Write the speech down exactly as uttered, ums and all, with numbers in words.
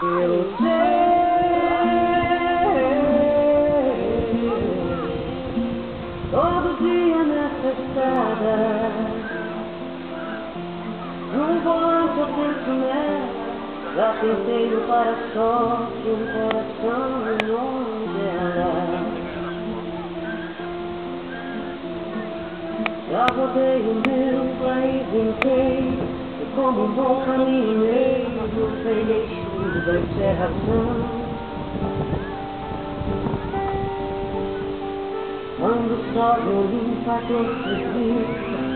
pelo teu. Todo dia nessa estrada, no volante eu penso nela. Já tentei no para-choque um coração no nome dela. Já rodei o meu país inteiro, e como um bom caminhoneiro peguei chuva da encerração. Quando o sol limpa a doce vista,